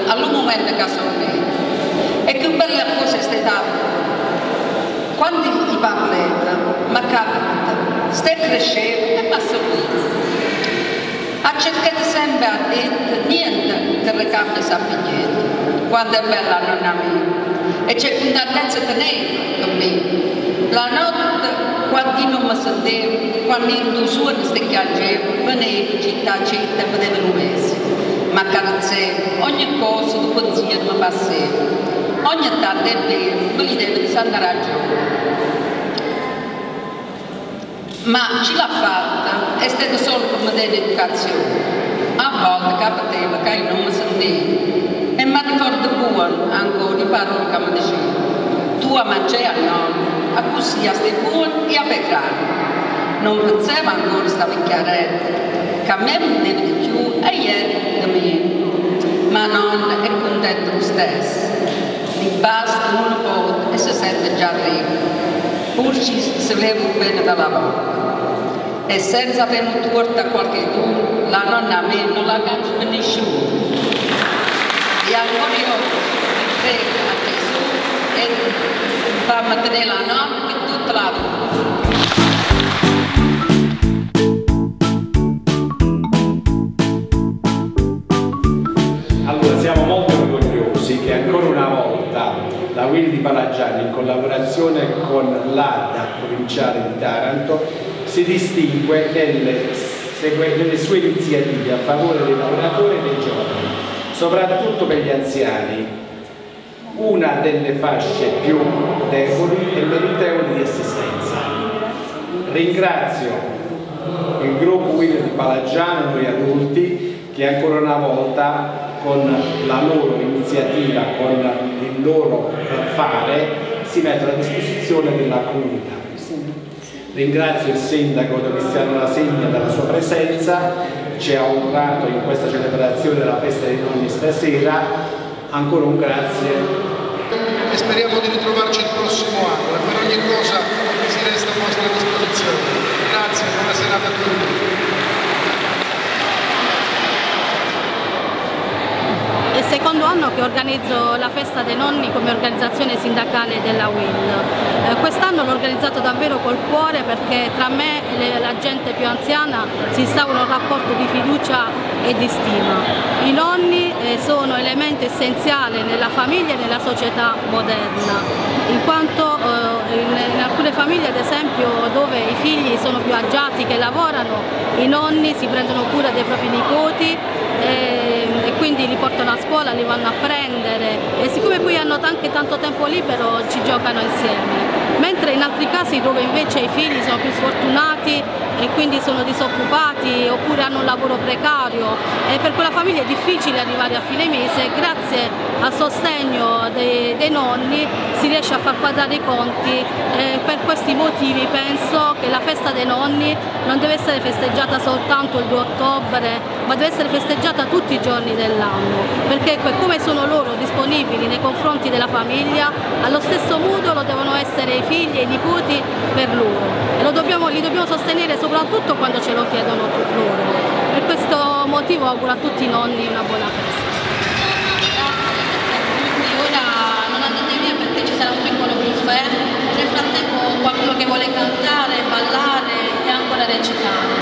al momento che sono lì. E che bella cosa è stata, quando i parlete, ma capita, stai crescendo e passa qui. Ha cercato sempre a dire niente che le cambia sappi niente, quando è bella nonna mia. E c'è contentezza tenere con me. La notte, quando io non mi sentivo, quando io non suono sti chiaggevo, venevo città città, vedevo l'uese. Ma carezzevo, ogni cosa di pensiero mi passava. Ogni tanto è vero, me li deve di santa ragione. Ma ce l'ha fatta, è stata solo come dell'educazione. A volte capitava che io non mi sentivo. E mi ricordo buono ancora le parole che mi diceva. Tu a mangiare a nonno, a così a stai buono e a peccare. Non pensavo ancora questa vecchiaretta, che a me mi deve di più e ieri di me. Ma nonna è contenta lo stesso. Gli basta un po' e si sente già ricco. Pur si leva bene dalla bocca. E senza avere torta a qualche tu, la nonna a me non la cambia per nessuno. E ancora io prego a Gesù e fa mantenere la nonna per tutta la vita. Allora siamo molto orgogliosi che ancora una volta la Will di Palagiani, in collaborazione con l'ADA provinciale di Taranto, si distingue nelle sue iniziative a favore dei lavoratori e dei giovani, soprattutto per gli anziani, una delle fasce più deboli e meritevoli di assistenza. Ringrazio il gruppo Will di Palagiani, noi adulti, che ancora una volta con la loro iniziativa, con il loro fare, si mettono a disposizione della comunità. Ringrazio il sindaco Cristiano Lasegna della sua presenza, ci ha onorato in questa celebrazione della festa dei nonni stasera, ancora un grazie. E speriamo di ritrovarci il prossimo anno e per ogni cosa si resta a vostra disposizione. Grazie, buona serata a tutti. È il secondo anno che organizzo la festa dei nonni come organizzazione sindacale della Will. Quest'anno l'ho organizzato davvero col cuore perché tra me e la gente più anziana si instaura un rapporto di fiducia e di stima. I nonni sono elemento essenziale nella famiglia e nella società moderna, in quanto in alcune famiglie, ad esempio, dove i figli sono più agiati che lavorano, i nonni si prendono cura dei propri nipoti e quindi li portano a scuola, li vanno a prendere e siccome poi hanno anche tanto tempo libero ci giocano insieme. Mentre in altri casi dove invece i figli sono più sfortunati e quindi sono disoccupati oppure hanno un lavoro precario e per quella famiglia è difficile arrivare a fine mese, grazie al sostegno dei nonni si riesce a far quadrare i conti e per questi motivi penso che la festa dei nonni non deve essere festeggiata soltanto il 2 ottobre, ma deve essere festeggiata tutti i giorni dell'anno, perché come sono loro disponibili nei confronti della famiglia, allo stesso modo lo devono essere i figli e i nipoti per loro e li dobbiamo sostenere soprattutto quando ce lo chiedono loro. Per questo motivo auguro a tutti i nonni una buona festa. Ora non andate via perché ci sarà un piccolo buffet, nel frattempo qualcuno che vuole cantare, ballare e ancora recitare.